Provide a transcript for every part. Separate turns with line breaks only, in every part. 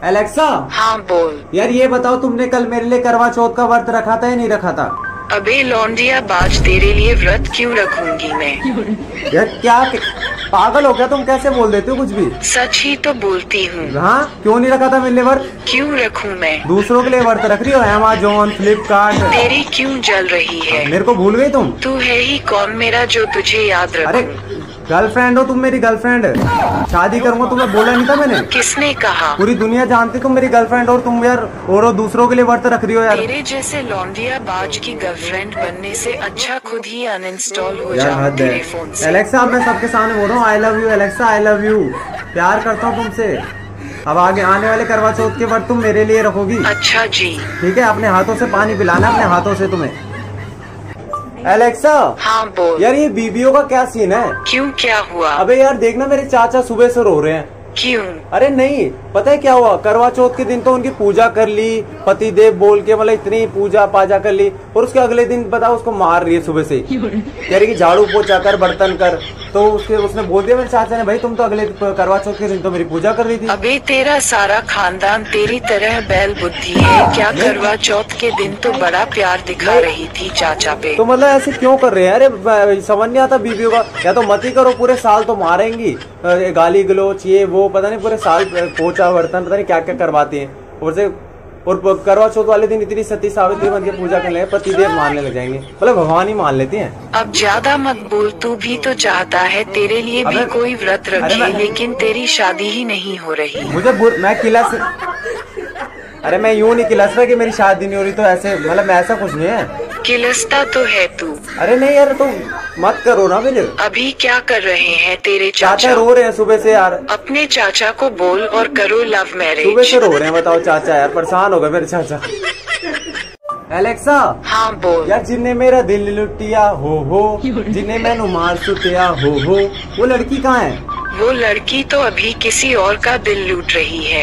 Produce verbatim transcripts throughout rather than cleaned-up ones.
Alexa.
हाँ बोल।
यार ये बताओ, तुमने कल मेरे लिए करवा चौथ का व्रत रखा था या नहीं रखा था?
अबे लौंडिया बाज, तेरे लिए व्रत क्यों रखूंगी मैं?
यार क्या पागल हो गया तुम, कैसे बोल देते हो कुछ भी?
सच ही तो बोलती हूँ।
हाँ, क्यों नहीं रखा था मेरे लिए व्रत?
क्यों रखूँ मैं?
दूसरों के लिए व्रत रख रही हो, अमेज़न, फ्लिपकार्ट।
तेरी क्यों जल रही है?
मेरे को भूल गई तुम?
तू है ही कौन मेरा जो तुझे याद रखूं?
अरे गर्लफ्रेंड हो तुम, मेरी गर्लफ्रेंड। शादी करूंगा तुम्हें बोला नहीं था मैंने?
किसने कहा?
पूरी दुनिया जानती तुम मेरी गर्लफ्रेंड और तुम यार और दूसरों के लिए व्रत रख रही हो यार।
तेरे जैसे लौंडिया बाज की गर्लफ्रेंड बनने से अच्छा खुद ही अनइंस्टॉल हो
यार
जाओ
हद
तेरे
है।
फोन से।
एलेक्सा, मैं सबके सामने बोल रहा हूँ I love you Alexa, I love you. प्यार करता हूँ तुमसे। अब आगे आने वाले करवा चौथ के व्रत तुम मेरे लिए रखोगी?
अच्छा जी।
ठीक है, अपने हाथों से पानी पिलाना, अपने हाथों से तुम्हें। एलेक्सा।
हाँ बोल।
यार ये बीबियों का क्या सीन है?
क्यों, क्या हुआ?
अबे यार देखना, मेरे चाचा सुबह से रो रहे हैं।
क्यों?
अरे नहीं, पता है क्या हुआ? करवा चौथ के दिन तो उनकी पूजा कर ली, पति देव बोल के, मतलब इतनी पूजा पाजा कर ली, और उसके अगले दिन पता उसको मार रही है सुबह से। कह रही कि झाड़ू पोछा कर, बर्तन कर। तो उसके उसने बोल दिया मेरे चाचा ने, भाई तुम तो अगले करवा चौथ के दिन तो मेरी पूजा कर रही थी।
अबे तेरा सारा खानदान तेरी तरह बैल बुद्धि है क्या? करवा चौथ के दिन तो बड़ा प्यार दिखा रही थी चाचा पे।
तो मतलब ऐसे क्यों कर रहे हैं? अरे समझ नहीं आता बीबियों का। या तो मत ही करो, पूरे साल तो मारेंगी, गाली गलोच ये वो, पता नहीं पूरे साल पोछा बर्तन पता नहीं क्या क्या करवाती हैं। और से और करवा चौथ वाले दिन इतनी सती सावित्री बन के पूजा करने लगे, पतिदेव मानने लग जाएंगे, मतलब भगवान ही मान लेती हैं।
अब ज्यादा मत बोल, तू भी तो चाहता है तेरे लिए भी कोई व्रत रखे, लेकिन तेरी शादी ही नहीं हो रही।
मुझे मैं किलस अरे मैं यूँ नहीं किलस रहा कि मेरी शादी नहीं हो रही, तो ऐसे मतलब मैं ऐसा कुछ नहीं है।
किलसता तो है तू।
अरे नहीं यार, तुम मत करो ना फिर।
अभी क्या कर रहे हैं तेरे चाचा?
चाचा रो रहे हैं सुबह से यार।
अपने चाचा को बोल और करो लव मैरिज।
सुबह से रो रहे हैं, बताओ चाचा यार, परेशान हो गए मेरे चाचा। एलेक्सा।
हाँ बोल।
यार जिन्हें मेरा दिल लुटिया हो हो, जिन्हें मैंने मार सुटिया हो हो, वो लड़की कहाँ है?
वो लड़की तो अभी किसी और का दिल लूट रही है।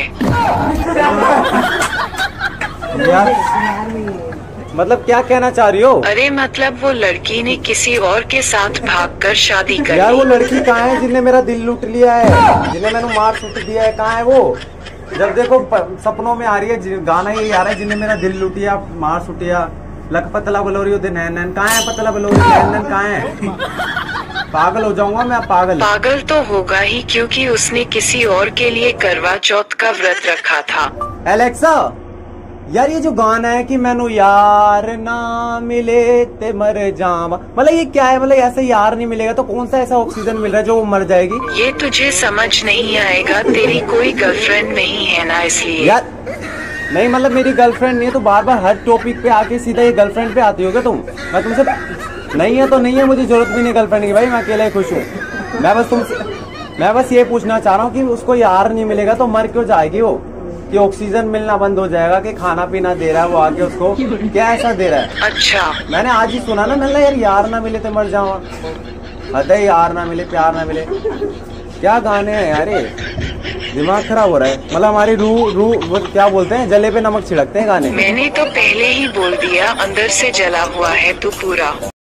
यार मतलब क्या कहना चाह रही हो?
अरे मतलब वो लड़की ने किसी और के साथ भागकर शादी कर ली।
यार वो लड़की कहाँ है जिन्हें मेरा दिल लूट लिया है, जिन्हें मैंने मार सुट दिया है? कहाँ है वो? जब देखो सपनों में आ रही है, गाना यही आ रहा है, जिन्हें मेरा दिल लूटिया मार सुटिया, लक पतला बलोरी नैन नैन। कहाँ है पतला बलोरी नैन नैन? कहाँ है? पागल हो जाऊंगा मैं, पागल।
पागल तो होगा ही, क्योंकि उसने किसी और के लिए करवा चौथ का व्रत रखा था।
एलेक्सा। यार ये जो गाना है कि मैनू यार ना मिले ते मर जावा, मतलब ये क्या है? मतलब ऐसे यार नहीं मिलेगा तो कौन सा ऐसा ऑक्सीजन मिल रहा है जो वो मर जाएगी?
ये तुझे समझ नहीं आएगा, तेरी कोई गर्लफ्रेंड नहीं है ना, इसलिए।
यार नहीं, मतलब मेरी गर्लफ्रेंड नहीं है तो बार बार हर टॉपिक पे आके सीधा ये गर्लफ्रेंड पे आती हो क्या तुम? मैं तुमसे नहीं है तो नहीं है, मुझे जरूरत भी नहीं गर्लफ्रेंड की भाई, मैं अकेला ही खुश हूँ। मैं बस तुमसे मैं बस ये पूछना चाह रहा हूँ कि उसको यार नहीं मिलेगा तो मर क्यों जाएगी वो? कि ऑक्सीजन मिलना बंद हो जाएगा, कि खाना पीना दे रहा है वो आके उसको, क्या ऐसा दे रहा है?
अच्छा
मैंने आज ही सुना ना, मैंने यार यार ना मिले तो मर जावा, अरे यार ना मिले प्यार ना मिले, क्या गाने हैं यार ये? दिमाग खराब हो रहा है। मतलब हमारी रूह रूह क्या बोलते हैं, जले पे नमक छिड़कते हैं गाने।
मैंने तो पहले ही बोल दिया, अंदर से जला हुआ है तू पूरा।